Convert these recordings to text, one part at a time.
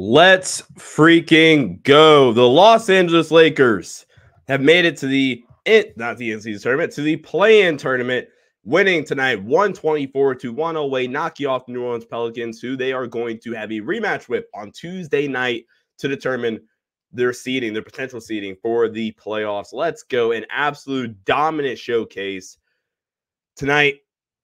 Let's freaking go. The Los Angeles Lakers have made it to not the NCAA tournament, to the play-in tournament, winning tonight 124-108, knocking off the New Orleans Pelicans, who they are going to have a rematch with on Tuesday night to determine their seeding, their potential seeding for the playoffs. Let's go. An absolute dominant showcase tonight.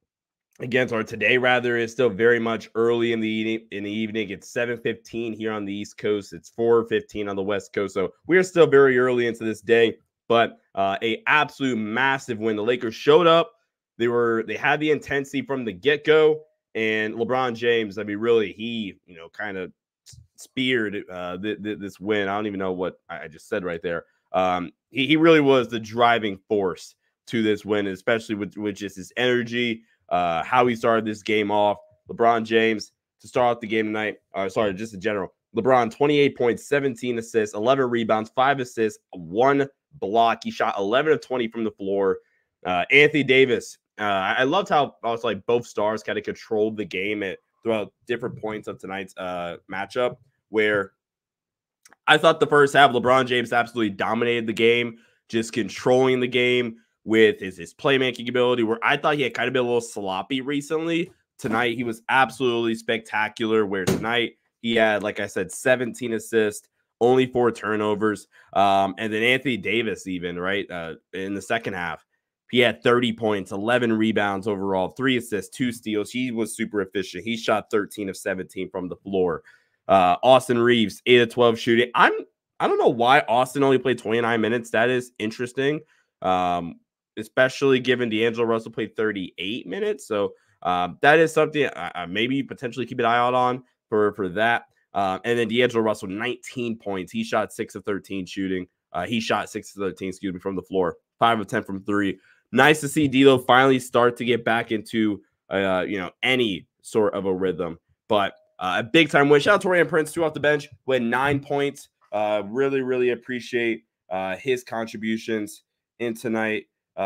Today is still very much early in the evening. It's 7:15 here on the East Coast. It's 4:15 on the West Coast. So we are still very early into this day, but a absolute massive win. The Lakers showed up. They had the intensity from the get-go, and LeBron James, he kind of speared this win. I don't even know what I just said right there. He really was the driving force to this win, especially with just his energy. How he started this game off. LeBron James to start off the game tonight. Just in general. LeBron, 28 points, 17 assists, 11 rebounds, 5 assists, 1 block. He shot 11 of 20 from the floor. Anthony Davis. I loved how both stars kind of controlled the game throughout different points of tonight's matchup, where I thought the first half, LeBron James absolutely dominated the game, just controlling the game with his playmaking ability, where I thought he had kind of been a little sloppy recently. Tonight, he was absolutely spectacular, where tonight he had, like I said, 17 assists, only 4 turnovers. And then Anthony Davis even, right, in the second half, he had 30 points, 11 rebounds overall, 3 assists, 2 steals. He was super efficient. He shot 13 of 17 from the floor. Austin Reeves, 8 of 12 shooting. I don't know why Austin only played 29 minutes. That is interesting. Especially given D'Angelo Russell played 38 minutes. So that is something maybe potentially keep an eye out on for that. And then D'Angelo Russell, 19 points. He shot 6 of 13 shooting. He shot 6 of 13, from the floor, 5 of 10 from 3. Nice to see D'Lo finally start to get back into, any sort of a rhythm. But a big-time win. Shout out to Torian Prince, 2 off the bench, with 9 points. Really, really appreciate his contributions in tonight's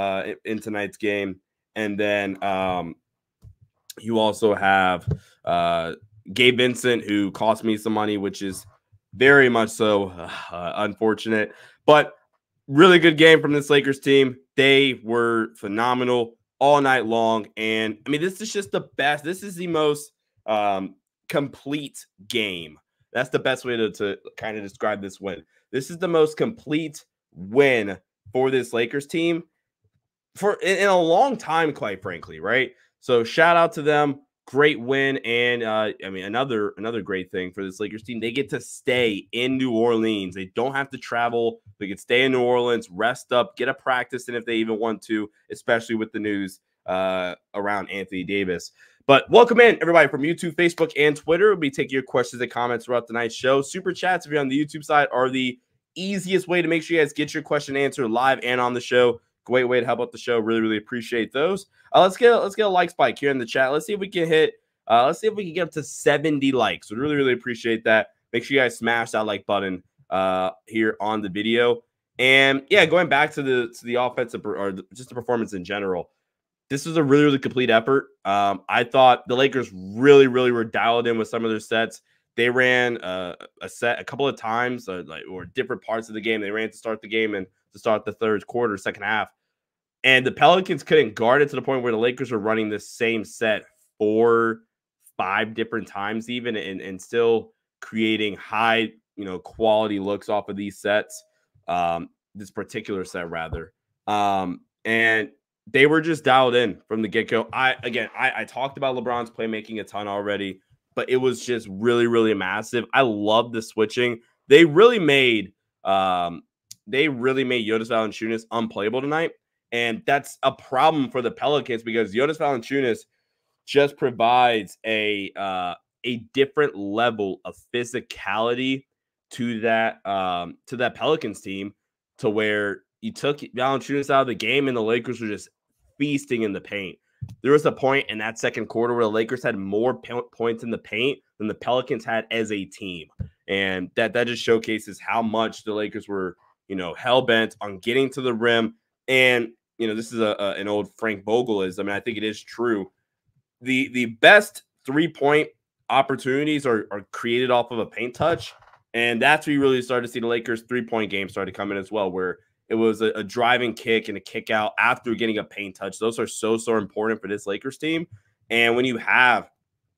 game. And then you also have Gabe Vincent, who cost me some money, which is very much so unfortunate. But really good game from this Lakers team. They were phenomenal all night long. And, this is just the best. This is the most complete game. That's the best way to kind of describe this win. This is the most complete win for this Lakers team in a long time, quite frankly, right? So shout out to them. Great win. And another great thing for this Lakers team, they get to stay in New Orleans. They don't have to travel. They can stay in New Orleans, rest up, get a practice in if they even want to, especially with the news around Anthony Davis. But welcome in, everybody, from YouTube, Facebook, and Twitter. We'll be taking your questions and comments throughout the night's show. Super chats, if you're on the YouTube side, are the easiest way to make sure you guys get your question answered live and on the show. Great way to help out the show. Really, really appreciate those. Let's get a like spike here in the chat. Let's see if we can hit. Let's see if we can get up to 70 likes. We'd really, really appreciate that. Make sure you guys smash that like button here on the video. And yeah, going back to the offensive or just the performance in general, this was a really, really complete effort. I thought the Lakers really, really were dialed in with some of their sets. They ran a set a couple of times, or different parts of the game. They ran to start the game and to start the third quarter, second half. And the Pelicans couldn't guard it to the point where the Lakers were running the same set 4-5 different times even, and still creating high, quality looks off of these sets, this particular set rather. And they were just dialed in from the get-go. I talked about LeBron's playmaking a ton already, but it was just really, really massive. I love the switching. They really made Jonas Valanciunas unplayable tonight. And that's a problem for the Pelicans because Jonas Valanciunas just provides a different level of physicality to that Pelicans team, to where you took Valanciunas out of the game and the Lakers were just feasting in the paint. There was a point in that second quarter where the Lakers had more points in the paint than the Pelicans had as a team. And that just showcases how much the Lakers were, hell-bent on getting to the rim. And, this is an old Frank Vogelism. I think it is true. The best 3-point opportunities are created off of a paint touch. And that's where you really started to see the Lakers 3-point game started to come in as well, where it was a driving kick and a kick out after getting a paint touch. Those are so important for this Lakers team. And when you have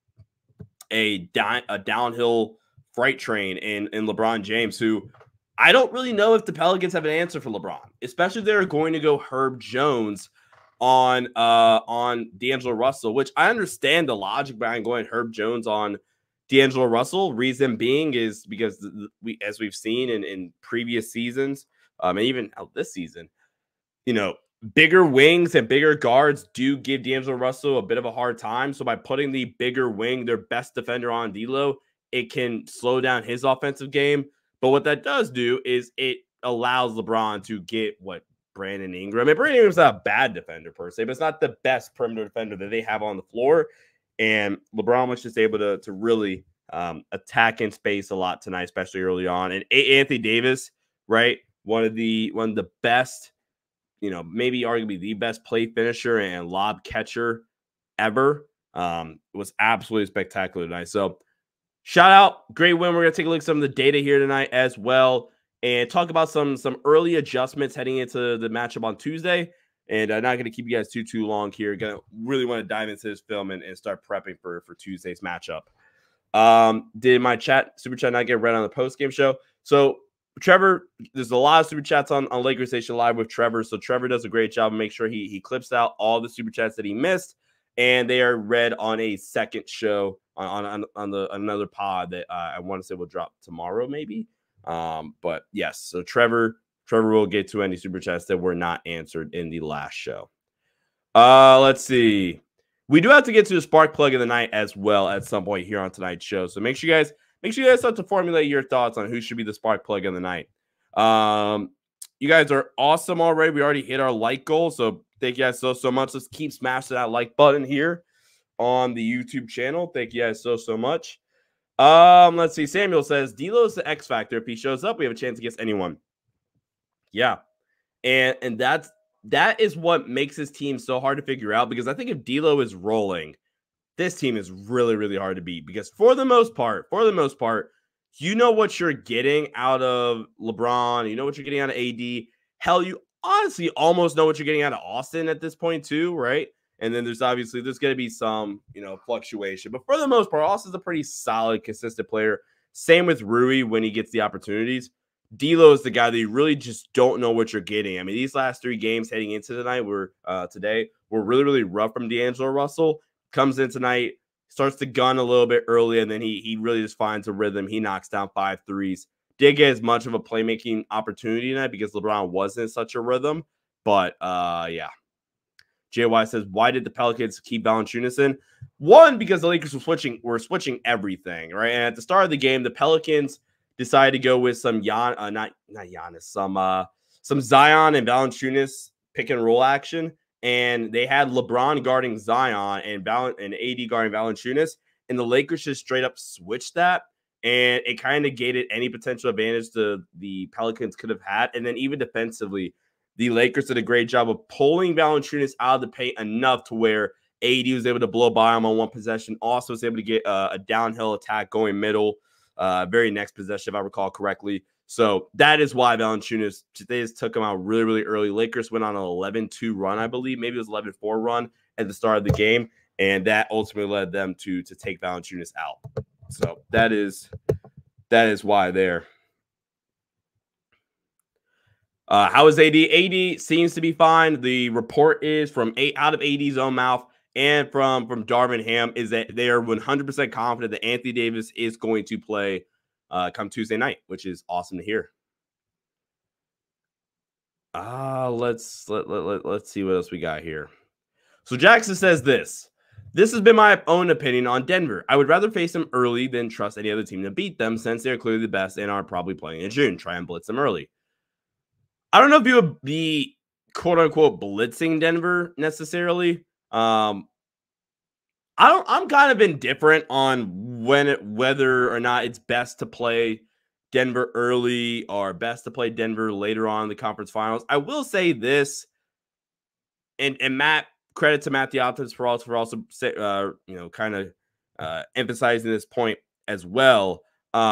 a downhill freight train in LeBron James, who I don't really know if the Pelicans have an answer for LeBron, especially if they're going to go Herb Jones on D'Angelo Russell, which I understand the logic behind going Herb Jones on D'Angelo Russell. Reason being is because as we've seen in previous seasons, and even this season, bigger wings and bigger guards do give D'Angelo Russell a bit of a hard time. So by putting the bigger wing, their best defender on D'Lo, it can slow down his offensive game. But what that does do is it allows LeBron to get what Brandon Ingram. And Brandon Ingram's not a bad defender per se, but it's not the best perimeter defender that they have on the floor. And LeBron was just able to really attack in space a lot tonight, especially early on. And Anthony Davis, right, one of the best, maybe arguably the best play finisher and lob catcher ever. Was absolutely spectacular tonight. So shout out, great win. We're gonna take a look at some of the data here tonight as well, and talk about some early adjustments heading into the matchup on Tuesday. And I'm not gonna keep you guys too long here. Gonna really want to dive into this film and start prepping for Tuesday's matchup. Did my super chat not get read on the post game show? So Trevor, there's a lot of super chats on Lakers Station Live with Trevor. So Trevor does a great job and make sure he clips out all the super chats that he missed, and they are read on a second show on another pod that I want to say will drop tomorrow, maybe. But yes, so Trevor will get to any super chats that were not answered in the last show. Let's see. We do have to get to the spark plug of the night as well at some point here on tonight's show. So make sure you guys start to formulate your thoughts on who should be the spark plug of the night. You guys are awesome already. We already hit our like goal, so thank you guys so much. Let's keep smashing that like button here on the YouTube channel. Thank you guys so much. Let's see. Samuel says D'Lo's the X factor. If he shows up, we have a chance against anyone. Yeah, and that is what makes this team so hard to figure out, because I think if D'Lo is rolling, this team is really hard to beat, because for the most part, you know what you're getting out of LeBron, you know what you're getting out of AD. Hell, you honestly almost know what you're getting out of Austin at this point too, right? And then there's going to be some, fluctuation, but for the most part, Austin's a pretty solid, consistent player. Same with Rui when he gets the opportunities. D'Lo is the guy that you really just don't know what you're getting. I mean, these last 3 games heading into tonight were really rough from D'Angelo Russell. Comes in tonight, starts to gun a little bit early, and then he really just finds a rhythm. He knocks down 5 threes. Did get as much of a playmaking opportunity tonight because LeBron wasn't in such a rhythm. But yeah. JY says, why did the Pelicans keep Valanciunas in? One, because the Lakers were switching everything, right? And at the start of the game, the Pelicans decided to go with some some Zion and Valanciunas pick and roll action, and they had LeBron guarding Zion and AD guarding Valanciunas, and the Lakers just straight up switched that, and it kind of gated any potential advantage the Pelicans could have had. And then even defensively, the Lakers did a great job of pulling Valanciunas out of the paint enough to where AD was able to blow by him on one possession. Also was able to get a downhill attack going middle, very next possession, if I recall correctly. So that is why Valanciunas, they just took him out really early. Lakers went on an 11-2 run, I believe. Maybe it was 11-4 run at the start of the game, and that ultimately led them to take Valanciunas out. So that is why there. How is AD? AD seems to be fine. The report is out of AD's own mouth and from Darvin Ham is that they are 100% confident that Anthony Davis is going to play come Tuesday night, which is awesome to hear. Let's see what else we got here. So Jackson says this has been my own opinion on Denver. I would rather face them early than trust any other team to beat them, since they're clearly the best and are probably playing in June. Try and blitz them early. I don't know if you would be quote unquote blitzing Denver necessarily. I'm kind of indifferent on whether or not it's best to play Denver early or best to play Denver later on in the conference finals. I will say this, and Matt, credit to Matt the Optimist for also kind of emphasizing this point as well.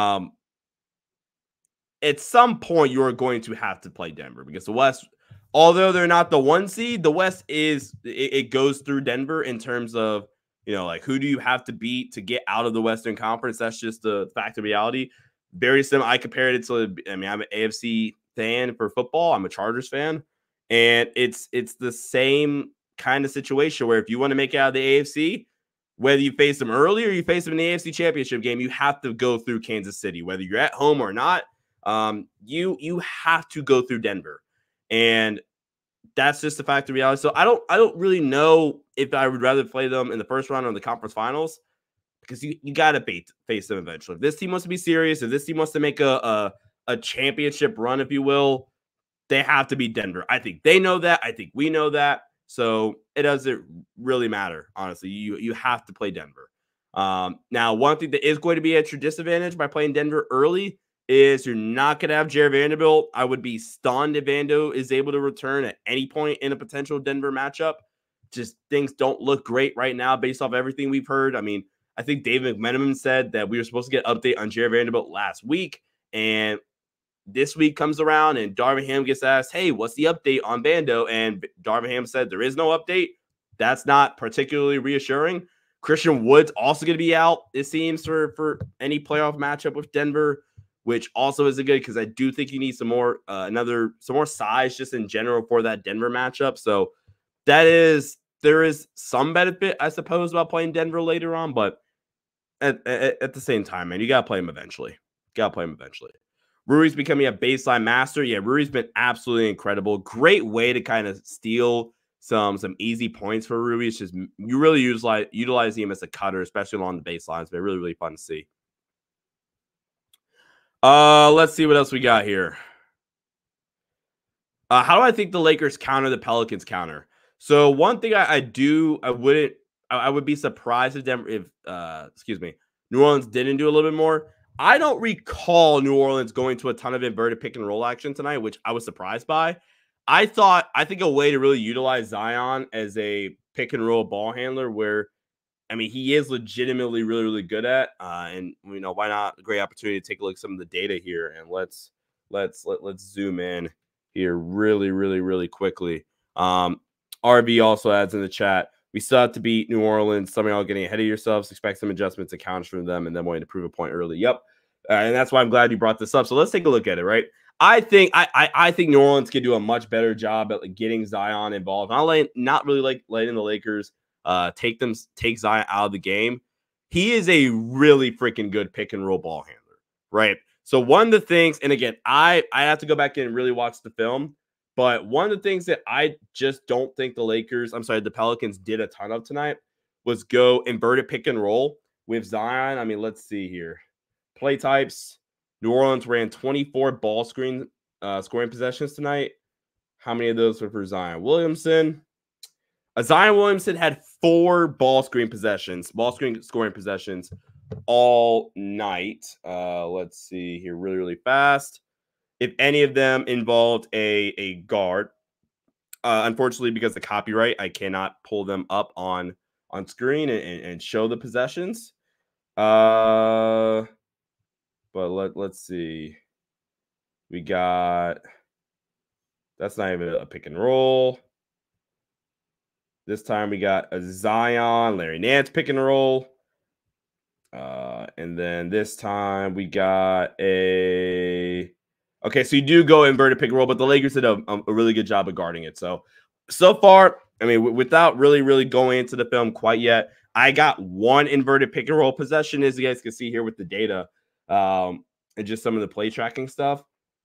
At some point, you are going to have to play Denver because the West, although they're not the 1 seed, the West it goes through Denver in terms of, like who do you have to beat to get out of the Western Conference? That's just the fact of reality. Very similar. I compared it to, I'm an AFC fan for football. I'm a Chargers fan. And it's the same kind of situation where if you want to make it out of the AFC, whether you face them early or you face them in the AFC Championship game, you have to go through Kansas City, whether you're at home or not. You have to go through Denver, and that's just the fact of reality. So I don't really know if I would rather play them in the first round or in the conference finals, because you got to face them eventually. If this team wants to be serious, if this team wants to make a championship run, if you will, they have to beat Denver. I think they know that. I think we know that. So it doesn't really matter, honestly. You have to play Denver. Now, one thing that is going to be at your disadvantage by playing Denver early is you're not going to have Jared Vanderbilt. I would be stunned if Vando is able to return at any point in a potential Denver matchup. Just things don't look great right now based off everything we've heard. I mean, I think David McMenamin said that we were supposed to get an update on Jared Vanderbilt last week, and this week comes around and Darvin Ham gets asked, hey, what's the update on Vando? And Darvin Ham said there is no update. That's not particularly reassuring. Christian Wood's also going to be out, it seems, for any playoff matchup with Denver, which also isn't good because I do think you need some more size just in general for that Denver matchup. So there is some benefit, I suppose, about playing Denver later on, but at the same time, man, you got to play him eventually. Rui's becoming a baseline master. Yeah, Rui's been absolutely incredible. Great way to kind of steal some easy points for Rui. It's just you really utilize him as a cutter, especially along the baselines. It's been really, really fun to see. Let's see what else we got here. How do I think the Lakers counter the Pelicans counter? So one thing I would be surprised if New Orleans didn't do a little bit more. I don't recall New Orleans going to a ton of inverted pick and roll action tonight, which I was surprised by. I think a way to really utilize Zion as a pick and roll ball handler where, I mean, he is legitimately really, really good at, and why not? A great opportunity to take a look at some of the data here, and let's zoom in here really, really, really quickly. RB also adds in the chat, we still have to beat New Orleans. Some of y'all getting ahead of yourselves. Expect some adjustments and counters from them, and then wanting to prove a point early. Yep, and that's why I'm glad you brought this up. So let's take a look at it. Right, I think New Orleans can do a much better job at getting Zion involved. Not really letting the Lakers take Zion out of the game. He is a really freaking good pick and roll ball handler, right? So one of the things, and again, I have to go back in and really watch the film, but one of the things that I just don't think the Pelicans did a ton of tonight was go inverted pick and roll with Zion. I mean, let's see here. Play types. New Orleans ran 24 ball scoring possessions tonight. How many of those were for Zion Williamson? Zion Williamson had 4 ball scoring scoring possessions all night. Let's see here really, really fast. If any of them involved a guard, unfortunately, because of copyright, I cannot pull them up on screen and show the possessions. But let's see. We got, that's not even a pick and roll. This time we got a Zion, Larry Nance pick and roll. And then this time we got okay, so you do go inverted pick and roll, but the Lakers did a really good job of guarding it. So far, I mean, without really, really going into the film quite yet, I got 1 inverted pick and roll possession, as you guys can see here with the data, and just some of the play tracking stuff.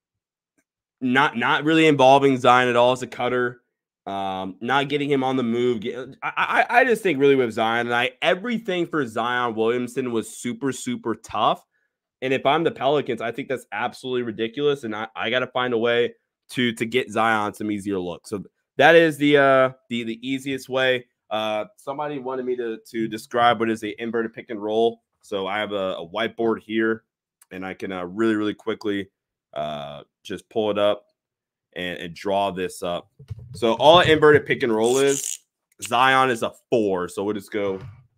Not really involving Zion at all as a cutter. Not getting him on the move. I just think really with Zion, and everything for Zion Williamson was super, super tough. And if I'm the Pelicans, I think that's absolutely ridiculous. And I got to find a way to get Zion some easier looks. So that is the easiest way. Somebody wanted me to describe what is a inverted pick and roll. So I have a whiteboard here, and I can really, really quickly just pull it up and draw this up. So all inverted pick and roll is, Zion is a 4. So we'll just go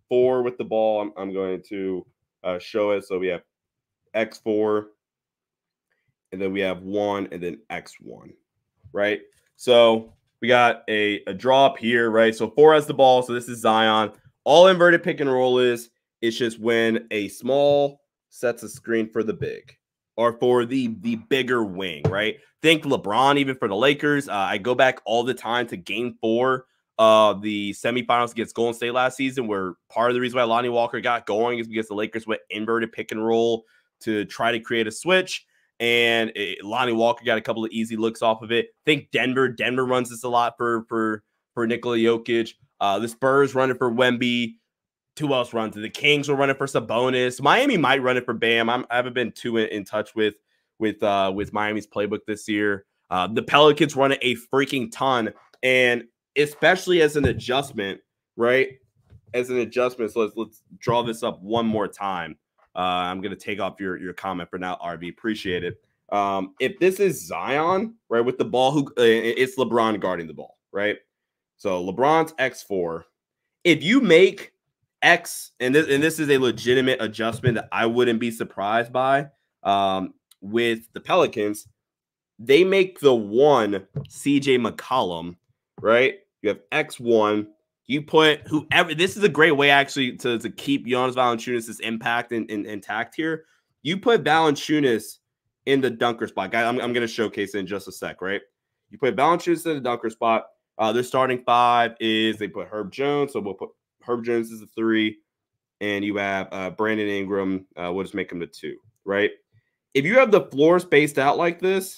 4 with the ball, I'm going to show it. So we have X4, and then we have 1, and then X1, right? So we got a drop here, right? So 4 has the ball. So this is Zion. All inverted pick and roll is, it's just when a small sets a screen for the big or for the bigger wing, right? Think LeBron, even for the Lakers. I go back all the time to game 4 of the semifinals against Golden State last season, where part of the reason why Lonnie Walker got going is because the Lakers went inverted pick and roll to try to create a switch. And Lonnie Walker got a couple of easy looks off of it. Think Denver. Denver runs this a lot for Nikola Jokic. The Spurs running for Wemby. Who else runs it? The Kings were running for Sabonis. Miami might run it for Bam. I haven't been too in touch with Miami's playbook this year. The Pelicans run it a freaking ton, and especially as an adjustment, right? As an adjustment, so let's draw this up one more time. I'm going to take off your comment for now, RV. Appreciate it. If this is Zion, right, with the ball, it's LeBron guarding the ball, right? So LeBron's X4. If you make X, and this is a legitimate adjustment that I wouldn't be surprised by with the Pelicans, they make the 1 CJ McCollum, right? You have X1. You put whoever. This is a great way actually to keep Jonas Valanciunas' impact intact here. You put Valanciunas in the dunker spot. Guys, I'm going to showcase it in just a sec, right? You put Valanciunas in the dunker spot. Their starting 5 is they put Herb Jones. So we'll put Herb Jones as the 3. And you have Brandon Ingram. We'll just make him the 2, right? If you have the floor spaced out like this,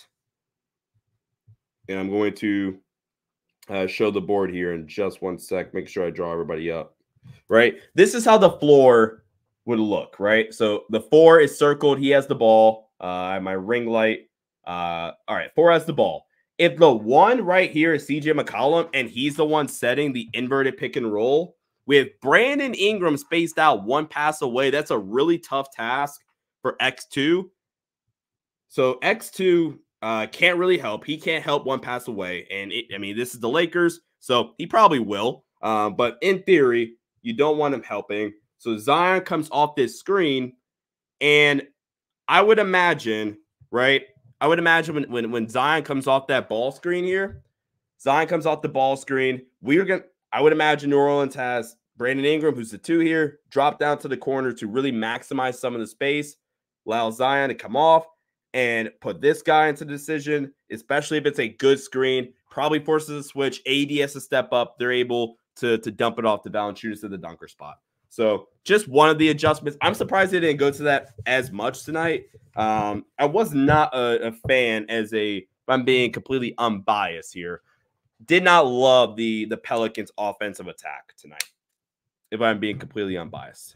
and I'm going to show the board here in just one sec. Make sure I draw everybody up, right? This is how the floor would look, right? So the 4 is circled. He has the ball. I have my ring light. All right, 4 has the ball. If the 1 right here is CJ McCollum and he's the one setting the inverted pick and roll, with Brandon Ingram spaced out 1 pass away, that's a really tough task for X2. So X2 can't really help. He can't help 1 pass away. And I mean, this is the Lakers, so he probably will. But in theory, you don't want him helping. So Zion comes off this screen, and I would imagine, right? I would imagine when Zion comes off that ball screen here, Zion comes off the ball screen. I would imagine New Orleans has Brandon Ingram, who's the 2 here, drop down to the corner to really maximize some of the space, allow Zion to come off and put this guy into decision, especially if it's a good screen, probably forces a switch. AD has to step up. They're able to dump it off to Valanciunas to the dunker spot. So just one of the adjustments. I'm surprised they didn't go to that as much tonight. I was not a fan if I'm being completely unbiased here. Did not love the Pelicans offensive attack tonight, if I'm being completely unbiased.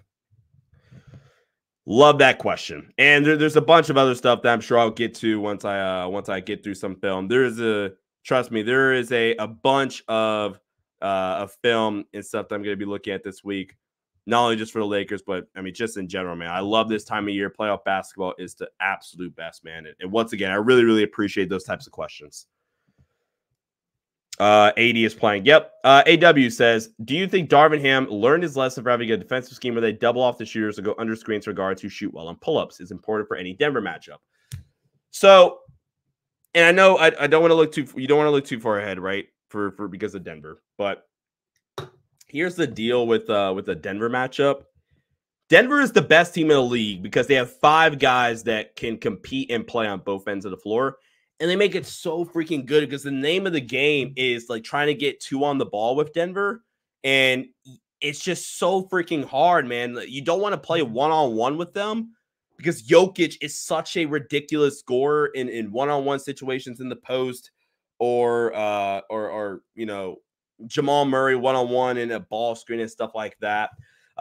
Love that question. And there's a bunch of other stuff that I'm sure I'll get to once I get through some film. Trust me, there is a bunch of film and stuff that I'm going to be looking at this week. Not only just for the Lakers, but I mean, just in general, man. I love this time of year. Playoff basketball is the absolute best, man. And once again, I really, really appreciate those types of questions. AD is playing. Yep. AW says, do you think Darvin Ham learned his lesson for having a defensive scheme where they double off the shooters and go under screens for guards who shoot well on pull-ups is important for any Denver matchup? So, and I know I don't want to look you don't want to look too far ahead, right? For because of Denver. But here's the deal with the Denver matchup. Denver is the best team in the league because they have 5 guys that can compete and play on both ends of the floor. And they make it so freaking good because the name of the game is like trying to get 2 on the ball with Denver. And it's just so freaking hard, man. You don't want to play one-on-one with them because Jokic is such a ridiculous scorer in one-on-one situations in the post or you know, Jamal Murray one-on-one in a ball screen and stuff like that.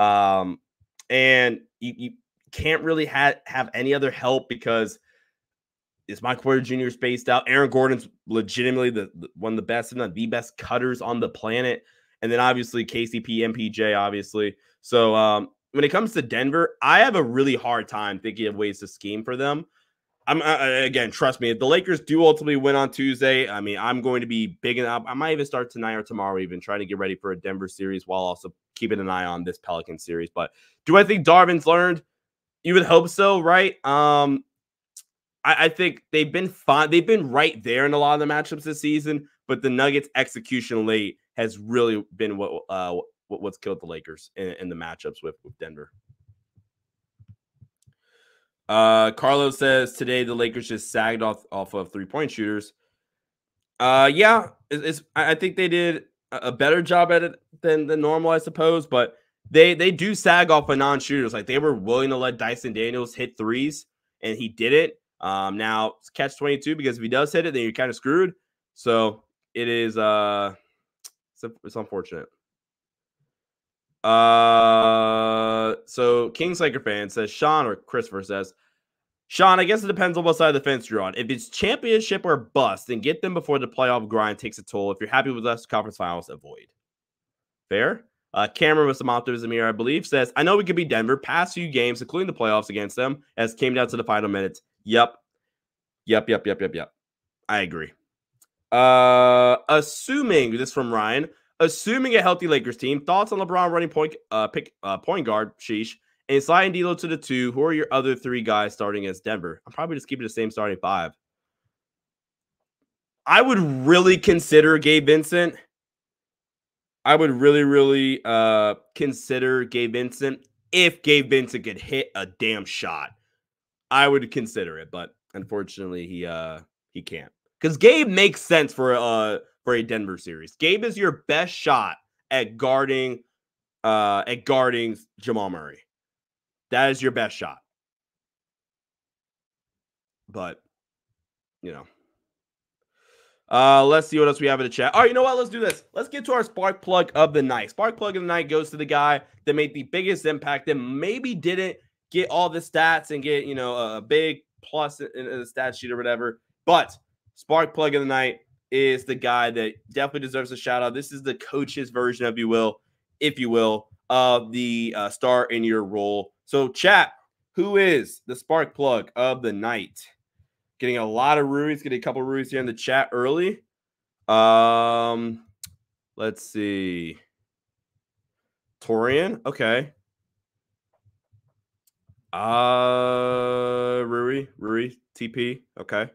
And you can't really have any other help because is Michael Porter Jr. spaced out. Aaron Gordon's legitimately one of the best, if not the best cutters on the planet. And then obviously KCP, MPJ, obviously. So when it comes to Denver, I have a really hard time thinking of ways to scheme for them. Again, trust me, if the Lakers do ultimately win on Tuesday, I mean, I'm going to be big enough. I might even start tonight or tomorrow, even trying to get ready for a Denver series while also keeping an eye on this Pelican series. But do I think Darvin's learned? You would hope so, right? I think they've been fine. They've been right there in a lot of the matchups this season, but the Nuggets' execution late has really been what's killed the Lakers in the matchups with Denver. Carlos says today the Lakers just sagged off of 3-point shooters. Yeah, I think they did a better job at it than normal, I suppose, but they do sag off of non-shooters. Like, they were willing to let Dyson Daniels hit threes, and he did it. Now it's catch-22, because if he does hit it, then you're kind of screwed. So it is it's unfortunate. So Kings Laker fan says, Sean, or Christopher says, Sean, I guess it depends on what side of the fence you're on. If it's championship or bust, then get them before the playoff grind takes a toll. If you're happy with us conference finals, avoid. Fair? Cameron with some optimism here, I believe, says, I know we could beat Denver past few games, including the playoffs against them, as it came down to the final minutes. Yep. I agree. Assuming, this from Ryan, assuming a healthy Lakers team, thoughts on LeBron running point guard, sheesh, and sliding D'Lo to the 2. Who are your other 3 guys starting as Denver? I'm probably just keeping the same starting 5. I would really consider Gabe Vincent. I would really consider Gabe Vincent if Gabe Vincent could hit a damn shot. I would consider it, but unfortunately he can't. Because Gabe makes sense for a Denver series. Gabe is your best shot at guarding Jamal Murray. That is your best shot. But, you know. Let's see what else we have in the chat. Oh, you know what? Let's do this. Let's get to our spark plug of the night. Spark plug of the night goes to the guy that made the biggest impact, that maybe didn't get all the stats and get, a big plus in the stat sheet or whatever. But spark plug of the night is the guy that definitely deserves a shout out. This is the coach's version, if you will, of the star in your role. So, chat, who is the spark plug of the night? Getting a lot of Ruiz, getting a couple of Ruiz here in the chat early. Let's see. Torian, okay. Rui, TP, okay.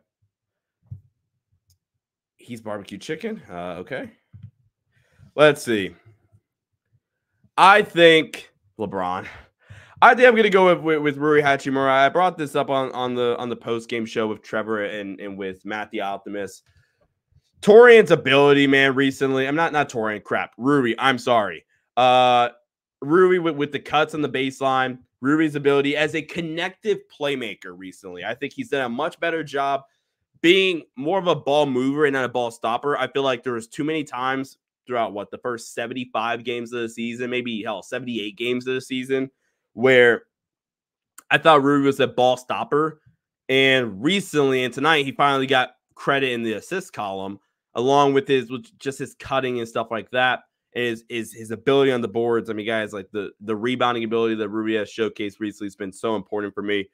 He's barbecue chicken, okay. Let's see. I think LeBron. I think I'm going to go with Rui Hachimura. I brought this up on the post-game show with Trevor and with Matt the Optimist. Torian's ability, man, recently. I'm not Torian, crap. Rui, I'm sorry. Rui with the cuts on the baseline. Rui's ability as a connective playmaker recently. I think he's done a much better job being more of a ball mover and not a ball stopper. I feel like there was too many times throughout the first 75 games of the season, maybe 78 games of the season, where I thought Rui was a ball stopper. And recently and tonight, he finally got credit in the assist column, along with just his cutting and stuff like that. Is his ability on the boards. I mean, guys, like the rebounding ability that Rui has showcased recently has been so important for me.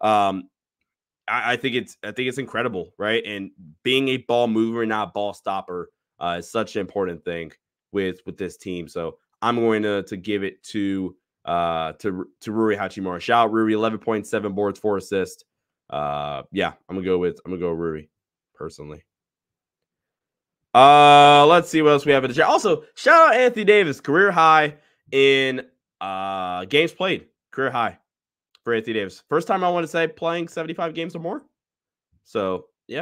I think it's incredible, right? And being a ball mover and not a ball stopper is such an important thing with this team. So I'm going to give it to Rui Hachimura. Shout out Rui, 11.7 boards, 4 assists. Yeah, I'm gonna go with Rui personally. Let's see what else we have in the chat. Also, shout out Anthony Davis, career high in games played. Career high for Anthony Davis. First time I want to say playing 75 games or more. So yeah.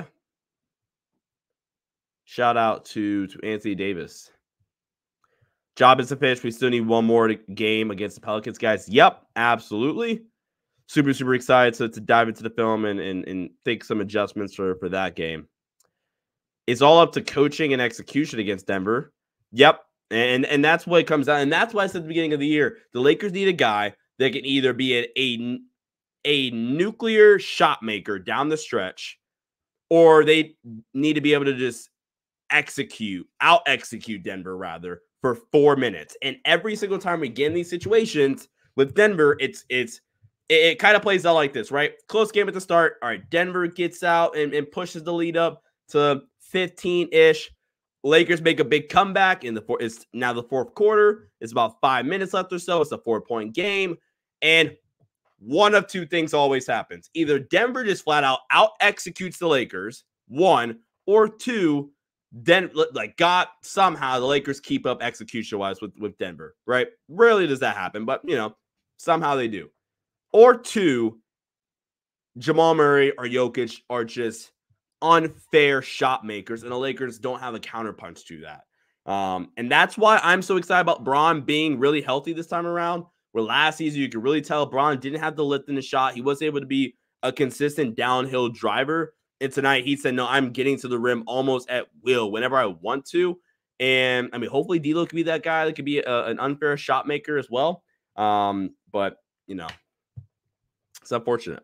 Shout out to Anthony Davis. Job is finished. We still need one more game against the Pelicans, guys. Yep, absolutely. Super excited to dive into the film and think some adjustments for that game. It's all up to coaching and execution against Denver. Yep. And that's what it comes down. And that's why I said at the beginning of the year, the Lakers need a guy that can either be a nuclear shot maker down the stretch, or they need to be able to just out-execute Denver, rather, for 4 minutes. And every single time we get in these situations with Denver, it kind of plays out like this, right? Close game at the start. All right, Denver gets out and pushes the lead up to 15-ish. Lakers make a big comeback in the fourth. It's now the fourth quarter. It's about 5 minutes left or so. It's a 4-point game. And one of two things always happens. Either Denver just flat out executes the Lakers, one, or two, then like God somehow the Lakers keep up execution wise with Denver, right? Rarely does that happen, but somehow they do. Or two, Jamal Murray or Jokic are just unfair shot makers, and the Lakers don't have a counterpunch to that. And that's why I'm so excited about Bron being really healthy this time around. Where last season you could really tell Bron didn't have the lift in the shot. He was able to be a consistent downhill driver. And tonight he said, no, I'm getting to the rim almost at will whenever I want to. And I mean, hopefully D'Lo could be that guy that could be an unfair shot maker as well. But it's unfortunate.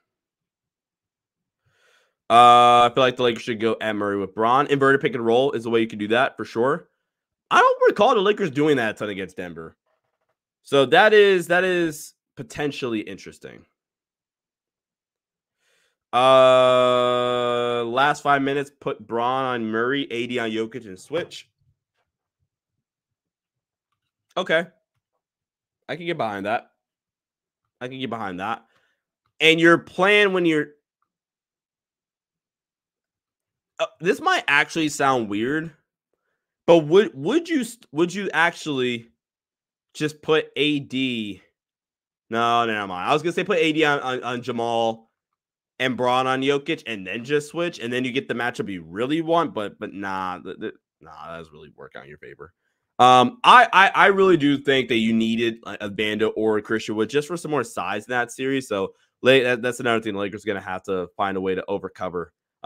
I feel like the Lakers should go at Murray with Bron. Inverted pick and roll is the way you can do that for sure. I don't recall the Lakers doing that a ton against Denver. So that is potentially interesting. Last 5 minutes, put Bron on Murray, AD on Jokic, and switch. Okay. I can get behind that. And your plan when you're this might actually sound weird, but would you actually just put AD? No, never mind. I was gonna say put AD on Jamal and Bron on Jokic, and then just switch, and then you get the matchup you really want. But nah, that doesn't really work out in your favor. I really do think that you needed a Banda or a Christian Wood just for some more size in that series. So that's another thing the Lakers are gonna have to find a way to overcome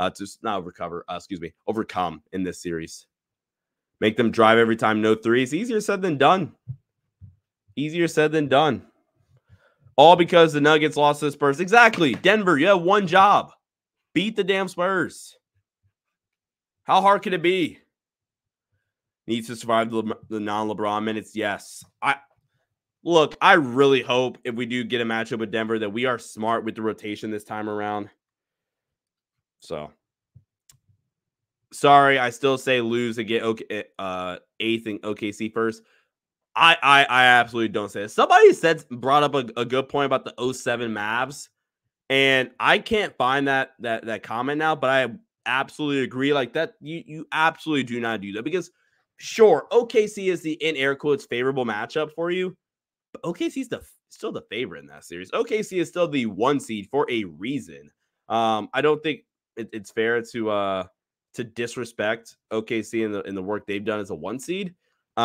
in this series. Make them drive every time, no threes. Easier said than done. All because the Nuggets lost to the Spurs. Exactly. Denver, you have one job. Beat the damn Spurs. How hard can it be? Needs to survive the non-LeBron minutes. Yes. I really hope if we do get a matchup with Denver that we are smart with the rotation this time around. So, sorry, I still say lose and get eighth in OKC first. I absolutely don't say it. Somebody brought up a good point about the 07 Mavs, and I can't find that comment now, but I absolutely agree. Like that, you absolutely do not do that because sure, OKC is the in air quotes favorable matchup for you, but OKC is still the favorite in that series. OKC is still the 1 seed for a reason. I don't think it's fair to disrespect OKC in the work they've done as a 1 seed.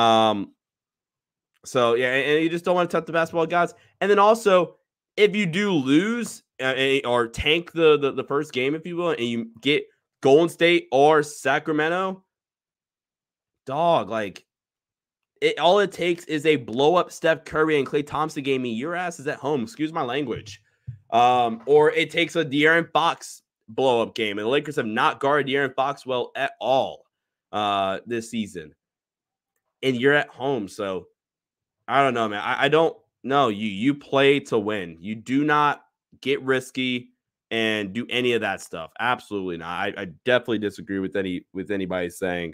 So, yeah, and you just don't want to touch the basketball gods. And then also, if you do lose or tank the first game, if you will, and you get Golden State or Sacramento, dog, like, all it takes is a blow-up Steph Curry and Klay Thompson game. Your ass is at home. Excuse my language. Or it takes a De'Aaron Fox blow-up game. And the Lakers have not guarded De'Aaron Fox well at all this season. And you're at home, so I don't know, man. I don't know. You play to win. You do not get risky and do any of that stuff. Absolutely not. I definitely disagree with anybody saying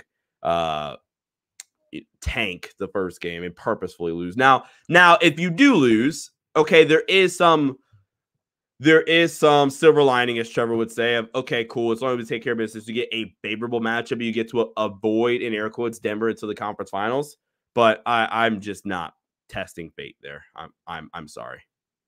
tank the first game and purposefully lose. Now if you do lose, okay, there is some silver lining, as Trevor would say, of okay, cool. As long as we take care of business, you get a favorable matchup. You get to avoid in air quotes Denver into the conference finals. But I'm just not testing fate there. I'm sorry.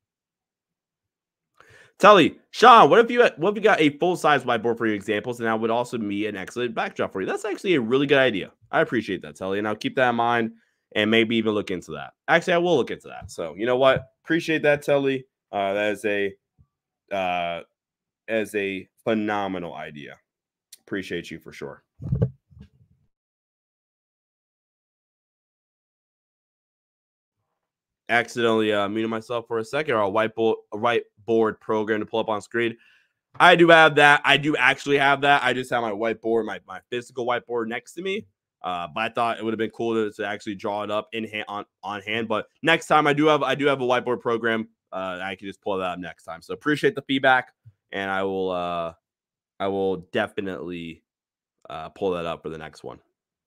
Tully, Sean, what if you got a full-size whiteboard for your examples, and that would also be an excellent backdrop for you? That's actually a really good idea. I appreciate that, Tully, and I'll keep that in mind and maybe even look into that. Actually, I will look into that. So, you know what? Appreciate that, Tully. That is a phenomenal idea. Appreciate you for sure. Accidentally muted myself for a second, or a whiteboard program to pull up on screen. I do have that. I do actually have that. I just have my whiteboard, my physical whiteboard next to me. But I thought it would have been cool to actually draw it up in hand on hand. But next time I do have a whiteboard program. I can just pull that up next time. So appreciate the feedback, and I will definitely pull that up for the next one.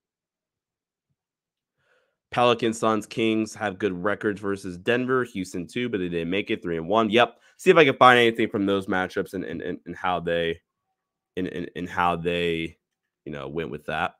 Pelicans, Suns, Kings have good records versus Denver, Houston too, but they didn't make it 3-1. Yep. See if I can find anything from those matchups and how they how they went with that.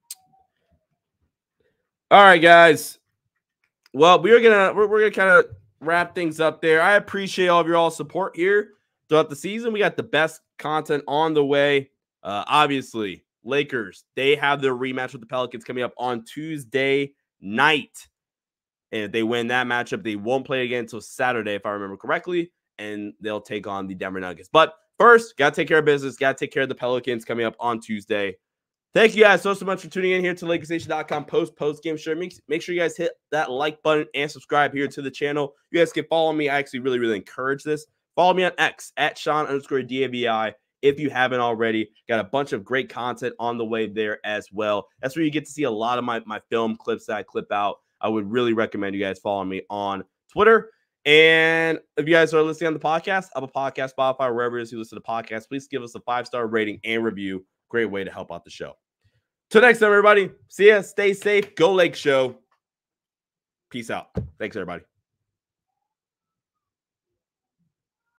All right, guys. Well, we're gonna kind of wrap things up there. I appreciate all of your all support here throughout the season. We got the best content on the way. Obviously, Lakers, they have their rematch with the Pelicans coming up on Tuesday night. And if they win that matchup, they won't play again until Saturday, if I remember correctly, and they'll take on the Denver Nuggets. But first, got to take care of business. Got to take care of the Pelicans coming up on Tuesday. Thank you guys so much for tuning in here to LakersNation.com post-game show. Make sure you guys hit that like button and subscribe here to the channel. You guys can follow me. I actually really encourage this. Follow me on X at Sean_DAVI if you haven't already. Got a bunch of great content on the way there as well. That's where you get to see a lot of my film clips that I clip out. I would really recommend you guys follow me on Twitter. And if you guys are listening on the podcast, Apple Podcast, Spotify, wherever it is you listen to podcasts, please give us a 5-star rating and review. Great way to help out the show. Till next time, everybody. See ya. Stay safe. Go Lake Show. Peace out. Thanks, everybody.